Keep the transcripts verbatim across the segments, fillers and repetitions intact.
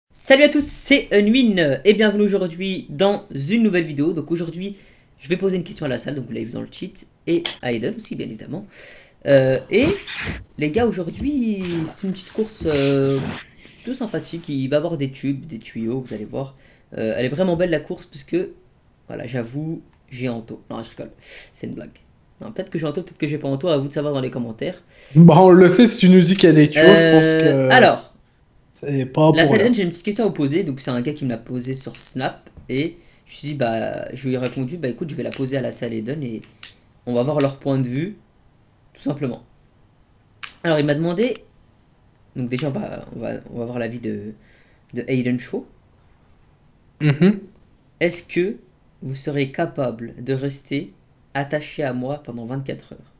Salut à tous, c'est Unwin et bienvenue aujourd'hui dans une nouvelle vidéo. Donc aujourd'hui, je vais poser une question à la salle, donc vous l'avez vu dans le cheat, et à Eden aussi bien évidemment. Euh, et les gars, aujourd'hui, c'est une petite course euh, plutôt sympathique. Il va y avoir des tubes, des tuyaux, vous allez voir. Euh, elle est vraiment belle la course parce que, voilà, j'avoue, j'ai Anto. Non, je rigole, c'est une blague. Peut-être que j'ai Anto, peut-être que j'ai pas Anto, à vous de savoir dans les commentaires. Bah on le sait, si tu nous dis qu'il y a des tuyaux, Euh, je pense que alors. c'est pas La pour Salène, là. j'ai une petite question à vous poser. Donc, c'est un gars qui me l'a posé sur Snap. Et je me suis dit, bah, je lui ai répondu, bah écoute, je vais la poser à la salle Eden et on va voir leur point de vue, tout simplement. Alors, il m'a demandé. Donc, déjà, on va, on va, on va voir l'avis de, de Aiden Shaw. Mhm. Est-ce que vous serez capable de rester attaché à moi pendant vingt-quatre heures?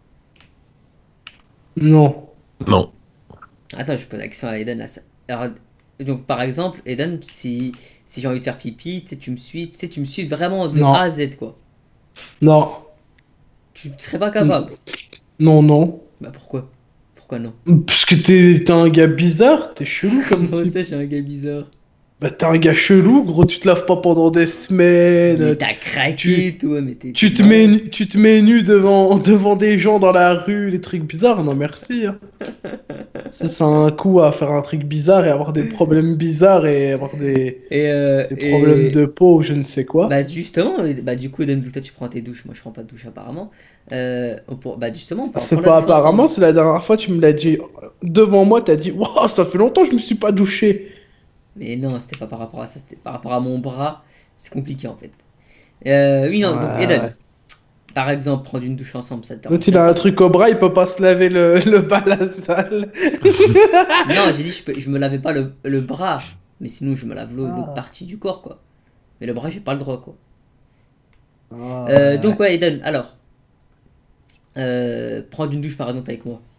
Non. Non. Attends, je pose la question à Eden. Alors, donc, par exemple, Eden, si, si j'ai envie de faire pipi, tu sais, tu me suis, tu sais, tu me suis vraiment de Non. A à Z, quoi. Non. Tu serais pas capable? Non, non. Bah pourquoi? Pourquoi non? Parce que t'es t'es un gars bizarre, t'es chelou comme Comment type. ça, je suis un gars bizarre? Bah t'es un gars chelou, gros, tu te laves pas pendant des Mais semaines. t'as craqué, Tu, toi, mais t'es tu t'es te malade. mets, nu- tu te mets nu devant, devant des gens dans la rue, des trucs bizarres, non merci. Hein. Ça, c'est un coup à faire un truc bizarre et avoir des problèmes bizarres et avoir des, Et, euh, des problèmes et... de peau ou je ne sais quoi. Bah justement, bah du coup, Eden, vu que toi tu prends tes douches, moi je prends pas de douche apparemment. Euh, on pour... Bah justement, on peut en C'est prendre pas la douche apparemment, ensemble. c'est la dernière fois tu me l'as dit devant moi, t'as dit waouh, ça fait longtemps que je me suis pas douché. Mais non, c'était pas par rapport à ça, c'était par rapport à mon bras. C'est compliqué en fait. Euh, oui, non, donc Eden, Ouais. par exemple, prendre une douche ensemble, ça te L'autre il dérangerait a un pas? truc au bras, il peut pas se laver le, le bas de la salle. Non, j'ai dit je, peux... je me lavais pas le, le bras, mais sinon je me lave l'au- l'autre Ah. partie du corps quoi. Mais le bras, j'ai pas le droit quoi. Ah, Euh, ouais. donc ouais, Eden, alors, euh, prendre une douche par exemple avec moi.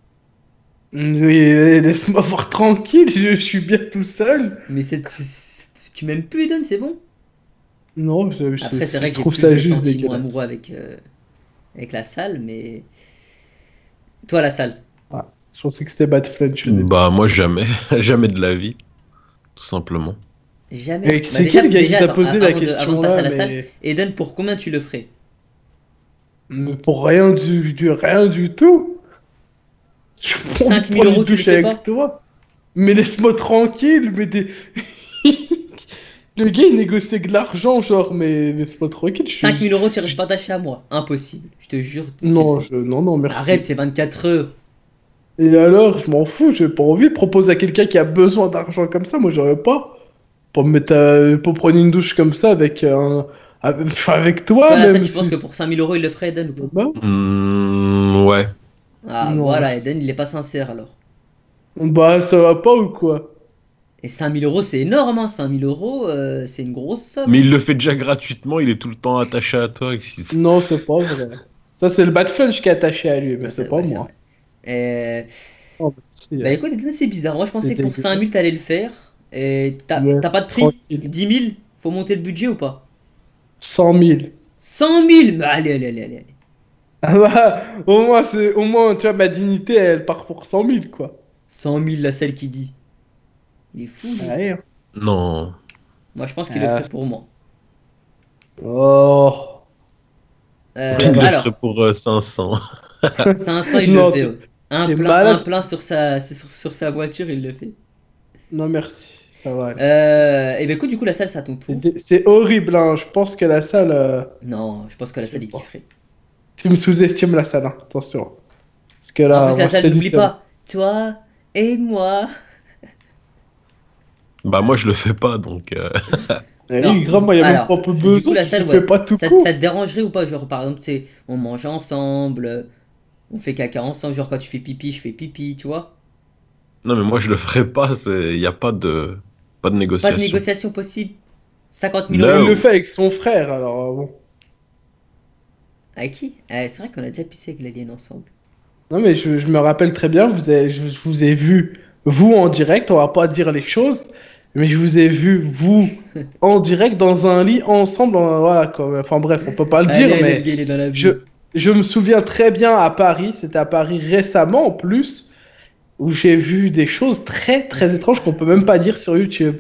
Mais laisse-moi voir tranquille, je, je suis bien tout seul. Mais c'est, c'est- c'est- tu m'aimes plus, Eden, c'est bon? Non, je, je- Après, c'est vrai je que j'ai trouve plus ça de juste sentiments dégueulasse. amoureux avec, euh, avec la salle, mais... Toi, la salle? Ah, je pensais que c'était Bad Fletch au début. Bah moi jamais. Jamais de la vie. Tout simplement. Jamais. Et Bah c'est qui déjà, le gars qui déjà t'a attends, posé a- la avant de, avant de question passer à là, la salle, mais... Eden, pour combien tu le ferais? mais pour rien du, du rien du tout. Je prends envie de cinq mille prendre une euros, tu le douche fais avec pas? toi. Mais laisse-moi tranquille, mais des... Le gars il négocie avec de l'argent, genre, mais laisse-moi tranquille, je suis... cinq mille euros, tu restes je- pas attaché à moi. Impossible. Je te jure que tu le Non, fais. je... non, non, merci. Arrête, c'est vingt-quatre heures. Et alors, je m'en fous, j'ai pas envie de proposer à quelqu'un qui a besoin d'argent comme ça, moi j'aurais pas. Pour me mettre à... pour prendre une douche comme ça avec un... avec, enfin, avec toi, Toi, la salle, même tu penses si... que pour cinq mille euros, il le ferait, Eden, ou pas? Bah, Hmm, ouais. Ah, non, voilà, merci. Eden, il est pas sincère, alors. Bah, ça va pas ou quoi? Et cinq mille euros, c'est énorme, hein. cinq mille euros, euh, c'est une grosse somme, Mais hein. il le fait déjà gratuitement, il est tout le temps attaché à toi. Non, c'est pas vrai. Ça, c'est le Bad Funch qui est attaché à lui, mais Ouais, c'est c'est pas ouais, c'est moi. vrai. Euh, Oh, merci, Bah hein. écoute, Eden, c'est bizarre. Moi, je pensais C'est que pour cinq dégueulasse. mille, t'allais le faire. Et t'as Ouais, t'as pas de prix? tranquille. dix mille? Faut monter le budget ou pas? cent mille. cent mille? Bah allez, allez, allez, allez. allez. Ah bah, au moins, c'est... au moins, tu vois, ma dignité, elle part pour cent mille, quoi. cent mille, la celle qui dit. Il est fou, lui. Ouais. Non. Moi, je pense qu'il le Ah. ferait pour moi. Oh. Euh, Il le alors, ferait pour euh, cinq cents. cinq cents, il Non, le fait. t'es Ouais. Un t'es plein, un malade. plein sur sa, sur, sur sa voiture, il le fait. Non, merci, ça va aller. Euh, et bah écoute, du coup, la salle, c'est à ton tour. C'est c'est horrible, hein. Je pense que la salle... euh, Non, je pense que la Je salle, sais il pas. kifferait. Tu me sous-estimes la salle, hein. Attention. Parce que En là, plus, moi, la je salle, te dis n'oublie ça. pas. Toi et moi. Bah moi je le fais pas donc. euh, Eh Non, oui, grave, moi, y a même alors, pas un peu du coup, besoin, la tu salle, le fais ouais. pas tout Ça, court. ça te dérangerait ou pas? Genre, par exemple, tu sais, on mange ensemble, on fait caca ensemble. Genre, quand tu fais pipi, je fais pipi, tu vois? Non mais moi je le ferai pas. Il y a pas de pas de Pas de négociation. négociation possible. cinquante mille Mais euros. il No. le fait avec son frère, alors euh, bon. Avec qui? Eh, c'est vrai qu'on a déjà pissé avec l'alien ensemble. Non, mais je, je me rappelle très bien, vous avez, je, je vous ai vu, vous en direct, on va pas dire les choses, mais je vous ai vu, vous, en direct, dans un lit, ensemble, euh, voilà, quoi. Enfin bref, on peut pas le Allez, dire, allez, mais le gars, il est dans la je, bulle. je me souviens très bien à Paris, c'était à Paris récemment en plus, où j'ai vu des choses très très étranges qu'on peut même pas dire sur YouTube.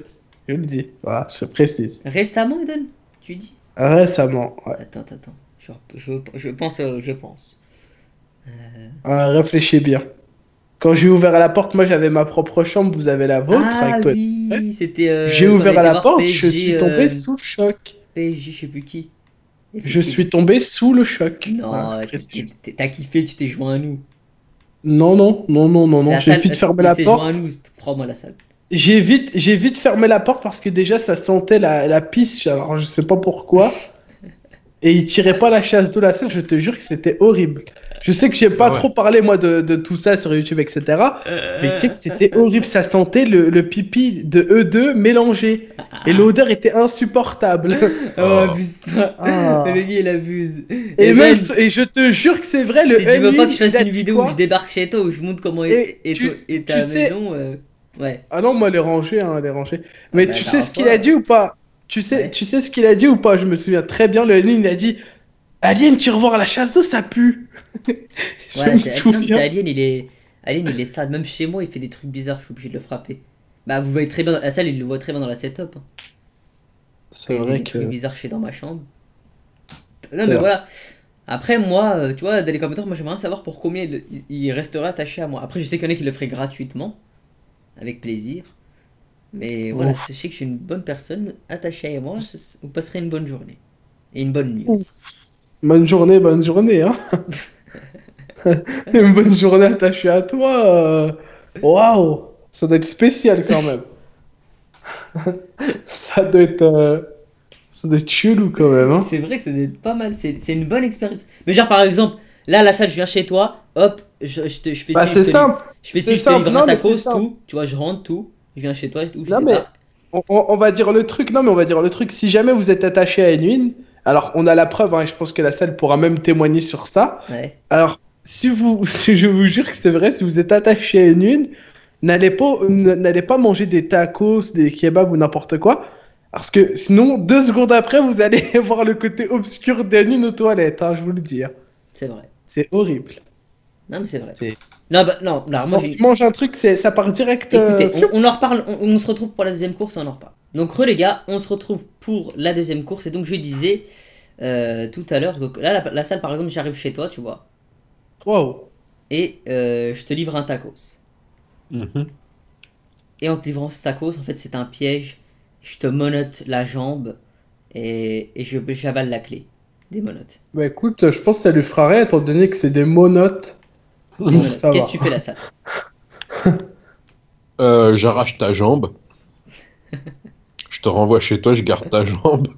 Je le dis. Voilà, je précise. Récemment, Eden, tu dis? Récemment, ouais. Attends, attends, attends. Je, je, je pense, euh, je pense. Euh, Euh, réfléchis bien. Quand j'ai ouvert la porte, moi j'avais ma propre chambre, vous avez la vôtre Ah avec toi. oui, c'était. Euh, J'ai quand on ouvert était la voir porte, je P S G, suis tombé euh, sous le choc. P S G, je sais plus qui. Je Effectivement. suis tombé sous le choc. Non, Voilà, t'es- précise. t'es- t'as kiffé, tu t'es joint à nous. Non, non, non, non, non, non. La J'ai salle, vite fermé il la s'est joint à porte. nous, crois-moi, la salle. J'ai vite, j'ai vite fermé la porte parce que déjà ça sentait la, la pisse. Alors je sais pas pourquoi. Et il tirait pas la chasse d'eau la salle. Je te jure que c'était horrible. Je sais que j'ai pas Ah ouais. trop parlé moi de, de tout ça sur YouTube, et cetera. Mais tu sais que c'était horrible. Ça sentait le, le pipi de eux deux mélangé. Et l'odeur était insupportable. Oh, Oh. abuse pas. Ah. Le gars, il abuse. Et, Et même, Ben, et je te jure que c'est vrai, le si tu veux pas Unwin, que je fasse il a une dit vidéo où quoi je débarque chez toi, où je montre comment Et est, est, tu- est ta tu sais- maison, euh, ouais. Ah non, moi, elle est rangée, hein, elle est rangée. Mais bah, tu la sais dernière ce qu'il fois, a dit ou pas? Tu sais, ouais. tu sais ce qu'il a dit ou pas? Je me souviens très bien, le Unwin, il a dit Alien, tu revois la chasse d'eau, ça pue. Je Ouais, me c'est non, mais c'est souviens. Alien, il est. Alien, il est sale. Même chez moi, il fait des trucs bizarres, je suis obligé de le frapper. Bah, vous voyez très bien, dans la salle, il le voit très bien dans la setup. Hein. C'est Il faisait vrai des trucs que. bizarres chez dans ma chambre. Non, C'est mais vrai. voilà. Après, moi, euh, tu vois, dans les commentaires, moi j'aimerais bien savoir pour combien il, il- il resterait attaché à moi. Après, je sais qu'il y en a qui le feraient gratuitement, avec plaisir. Mais voilà, Ouf. sachez que je suis une bonne personne attachée à moi, ça- vous passerez une bonne journée. Et une bonne nuit aussi. Bonne journée, bonne journée, hein. Une bonne journée attachée à toi. euh, Waouh, ça doit être spécial quand même. Ça doit être, euh, ça doit être chelou quand même, hein. C'est vrai que ça doit être pas mal, c'est c'est une bonne expérience. Mais genre, par exemple, là, la salle, je viens chez toi, hop, je, je te, je fais Bah ci, c'est je te livre- simple. je fais c'est ci, je te simple. livre Non, un mais c'est tacos, simple. tout. Tu vois, je rentre, tout. Je viens chez toi, tout, je Non mais débarque. on, on- on va dire le truc. Non mais on va dire le truc. Si jamais vous êtes attaché à Edwin, alors on a la preuve, hein, et je pense que la salle pourra même témoigner sur ça. Ouais. Alors si vous, si je vous jure que c'est vrai, si vous êtes attaché à Edwin, n'allez pas, n'allez pas manger des tacos, des kebabs ou n'importe quoi. Parce que sinon, deux secondes après, vous allez voir le côté obscur d'Edwin aux toilettes, hein, je vous le dis, hein. C'est vrai. C'est horrible. Non, mais c'est vrai. C'est- Non, bah, non, alors moi Quand j'ai. tu manges un truc, c'est, ça part direct. Écoutez, euh, on, on en reparle, on, on se retrouve pour la deuxième course et on en reparle. Donc, re les gars, on se retrouve pour la deuxième course. Et donc, je disais euh, tout à l'heure, donc là, la, la salle par exemple, j'arrive chez toi, tu vois, Waouh. et euh, je te livre un tacos. Mhm. Et en te livrant ce tacos, en fait, c'est un piège. Je te monote la jambe et, et je j'avale la clé des monotes. Bah écoute, je pense que ça lui fera rien étant donné que c'est des monotes. Des monotes. Ça Qu'est-ce va. que tu fais la salle? Euh, j'arrache ta jambe. Je te renvoie chez toi, je garde ta jambe.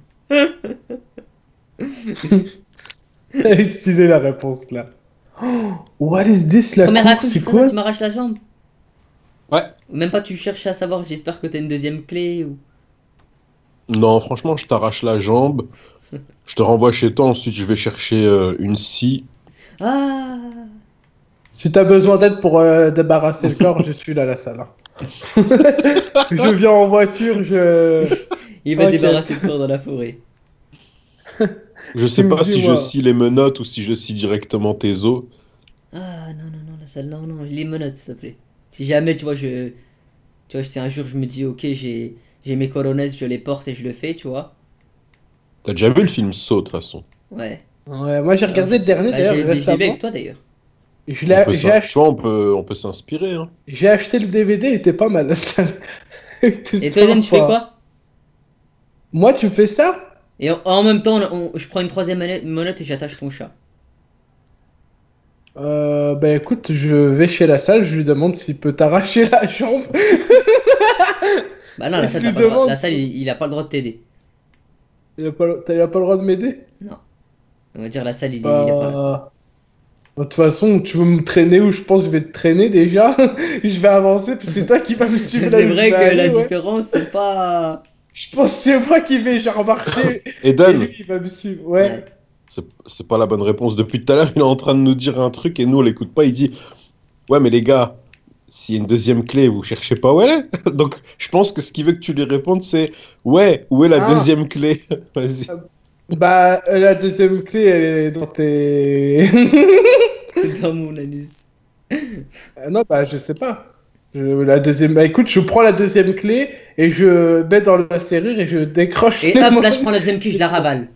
Excusez la réponse là. Oh, what is this la Première course, action, tu c'est ferais quoi ça, tu m'arraches la jambe. Ouais. Ou même pas, tu cherches à savoir, j'espère que t'as une deuxième clé ou. Non, franchement, je t'arrache la jambe. Je te renvoie chez toi. Ensuite, je vais chercher euh, une scie. Ah! Si t'as besoin d'aide pour euh, débarrasser le corps, je suis là à la salle, hein. Je viens en voiture, je... Il va Ok. débarrasser le corps dans la forêt. Je sais Tu me pas dis, si moi. je scie les menottes ou si je scie directement tes os. Ah non, non, non, la salle, non, non, les menottes, s'il te plaît. Si jamais, tu vois, je. Tu vois, si un jour je me dis, ok, j'ai j'ai mes coronesses, je les porte et je le fais, tu vois. T'as déjà vu le film Saw, de toute façon. Ouais. Ouais, moi j'ai regardé le dernier Bah, d'ailleurs j'ai- je l'ai vu récemment. avec toi d'ailleurs. Je On l'ai- peut J'ai s'in- ach- Tu vois, on peut, on peut s'inspirer. Hein. j'ai acheté le D V D, il était pas mal la salle. Il était Et toi, Eden, tu fais sympa. quoi? Moi tu fais ça? Et en, en même temps, on- je prends une troisième mone- monote et j'attache ton chat. Euh, bah écoute, je vais chez la salle, je lui demande s'il peut t'arracher la jambe. Bah non, la Je salle, lui t'as pas le droit- demande la salle, si- il, il a pas le droit de t'aider. Il a pas, le- t'as- il a pas le droit de m'aider? Non. On va dire, la salle, il, est- il est pas là. Bah, de toute façon, tu veux me traîner où je pense que je vais te traîner déjà. Je vais avancer, puis c'est toi qui vas me suivre là C'est où je vrai vais que aller, la ouais. différence, c'est pas. Je pense que c'est moi qui vais genre marcher et Eden, lui il va me suivre. Ouais. Ouais. c'est c'est pas la bonne réponse. Depuis tout à l'heure, il est en train de nous dire un truc et nous, on l'écoute pas. Il dit ouais, mais les gars, s'il y a une deuxième clé, vous cherchez pas où elle est. Donc, je pense que ce qu'il veut que tu lui répondes, c'est ouais, où est la Ah. deuxième clé? Vas-y. Bah, euh, la deuxième clé, elle est dans tes. Dans mon anus. Euh, non, bah, je sais pas. Je- la deuxième... Bah écoute, je prends la deuxième clé et je mets dans la serrure et je décroche Et les hop, mains. là je prends la deuxième clé, je la ravale.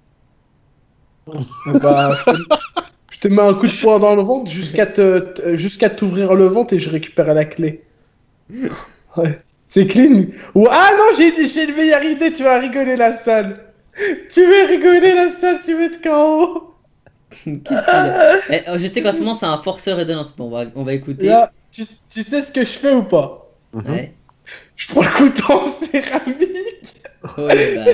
Bah, je te... je te mets un coup de poing dans le ventre jusqu'à te... te- jusqu'à t'ouvrir le ventre et je récupère la clé. Ouais. C'est clean. Ou... Ah non, j'ai j'ai une meilleure idée, tu vas rigoler la salle. Tu vas rigoler la salle, tu vas être K O. Qu'est-ce qu'il a Eh, oh, je sais qu'en ce moment c'est un forceur et de lancement. On va, on va écouter. Là, tu, tu sais ce que je fais ou pas? Mhm. Ouais. Je prends le couteau en céramique. Oh le bal.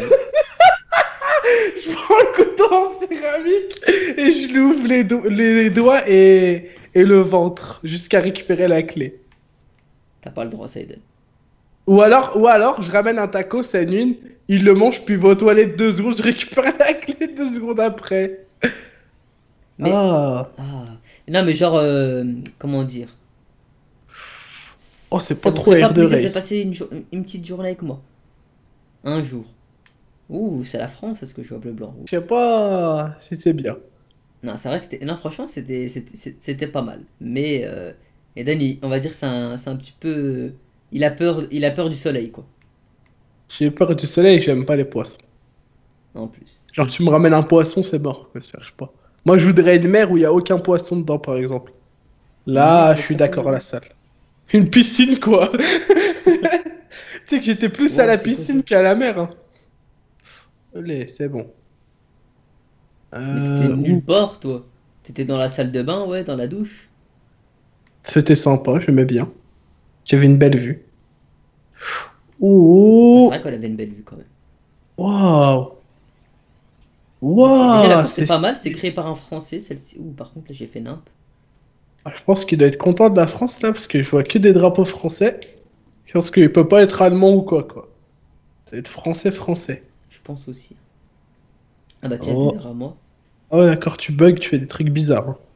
Je prends le couteau en céramique et je lui ouvre les, do- les doigts et, et le ventre jusqu'à récupérer la clé. T'as pas le droit, Saïd. Ou alors, ou alors, je ramène un taco, c'est une, il le mange, puis va aux toilettes deux secondes, je récupère la clé deux secondes après. Mais- Ah. Ah. Non, mais genre, euh, comment dire Oh, c'est Ça pas vous trop ferait pas air de plaisir de race. passer une, jour- une petite journée avec moi? Un jour. Ouh, c'est la France, est-ce que je vois bleu-blanc? Je sais pas si c'est bien. Non, c'est vrai que c'était. Non, franchement, c'était c'était- c'était- c'était pas mal. Mais. Euh... Eden, il- on va dire, c'est un, c'est un petit peu. Il a peur, il a peur du soleil, quoi. J'ai peur du soleil, j'aime pas les poissons. En plus. Genre, tu me ramènes un poisson, c'est mort, je cherche pas. Moi, je voudrais une mer où il y a aucun poisson dedans, par exemple. Une Là, mer avec je suis poisson d'accord à la dedans. salle. Une piscine, quoi. Tu sais que j'étais plus à Wow, la c'est quoi piscine ça? qu'à la mer. Hein. Allez, c'est bon. Mais t'étais Euh, nulle ouh, part, toi. T'étais dans la salle de bain, ouais, dans la douche. c'était sympa, j'aimais bien. J'avais une belle vue. Ah, c'est Ouh, vrai qu'elle avait une belle vue quand même. waouh, Ok, déjà, la waouh, course, c'est c'est. pas mal, c'est créé par un Français, celle-ci. Ouh, par contre, là, j'ai fait nimp. Ah, je pense qu'il doit être content de la France là, parce que je vois que des drapeaux français. Je pense qu'il peut pas être allemand ou quoi, quoi. Ça doit être français, français. Je pense aussi. Ah bah tiens, t'es Oh, derrière moi. oh d'accord, tu bugs, tu fais des trucs bizarres. Hein.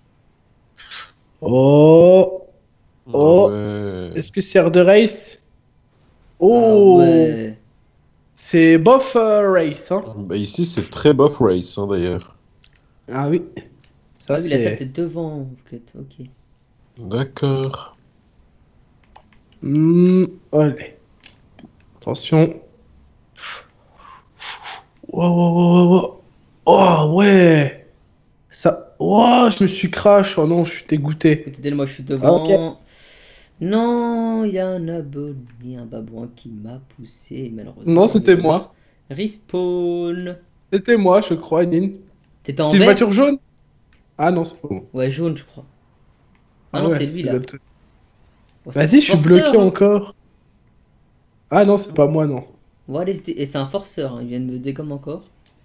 Oh, Ah oh, ouais. est-ce que c'est Air de Race? Ah Oh, ouais. c'est bof euh, race, hein. Bah, ici, c'est très buff race, hein, d'ailleurs. Ah oui, ça Ah oui, la salle, t'es c'est. devant, en fait. Ok. D'accord. Hmm, allez, attention. Wow, wow, wow, wow, wow. Oh ouais, ça. Oh, je me suis crash. Oh non, je suis dégoûté. Écoutez, Del, moi, je suis Ah, ok. devant. Non, il y a un abonné, un babouin qui m'a poussé. Malheureusement, Non, je vais c'était devoir moi. respawn. C'était moi, je crois, Nin. T'étais en C'était une vert? voiture jaune? Ah non, c'est pas moi. Ouais, jaune, je crois. Ah Ah non, ouais, c'est lui, c'est là. Dalton. Oh, c'est Vas-y, un je suis forceur, bloqué hein. encore. Ah non, c'est pas moi, non. Voilà, et c'est un forceur, hein. Il vient de me dégomme encore.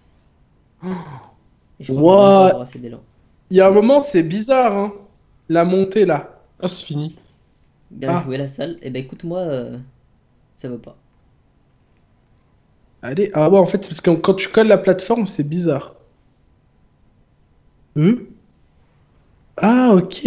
Et je crois que je vais même pas What? avoir assez d'élan. Il y a un Ouais. moment, c'est bizarre, hein. La montée, là. Ah, c'est fini. Bien Ah, joué, la salle. Eh ben, écoute-moi, euh, ça veut pas. allez. Ah ouais, en fait, c'est parce que quand tu colles la plateforme, c'est bizarre. Hmm. Ah, ok.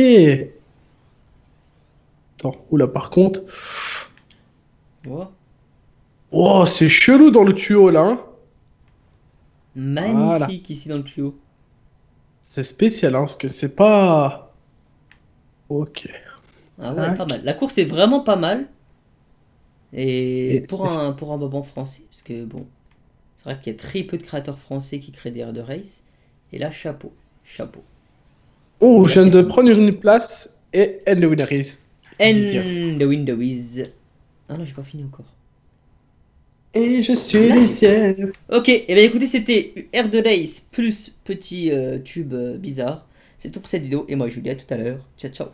Attends, oula, par contre. Ouais. Oh, c'est chelou dans le tuyau, là, hein. Voilà. Magnifique ici dans le tuyau. C'est spécial, hein, parce que c'est pas... Ok. Ah ouais, pas Tac. mal. La course est vraiment pas mal. Et Et pour c'est... un, pour un boban français, parce que bon, c'est vrai qu'il y a très peu de créateurs français qui créent des aires de race. Et là, chapeau. Chapeau. Oh, Et je là, viens c'est de fini. prendre une place et and the winner is Dizier. And the window is. Ah non, j'ai pas fini encore. Et je suis Là, Dizier. ok, et bien écoutez, c'était Air de Race plus petit euh, tube euh, bizarre. C'est tout pour cette vidéo. Et moi, je vous dis à tout à l'heure. Ciao, ciao.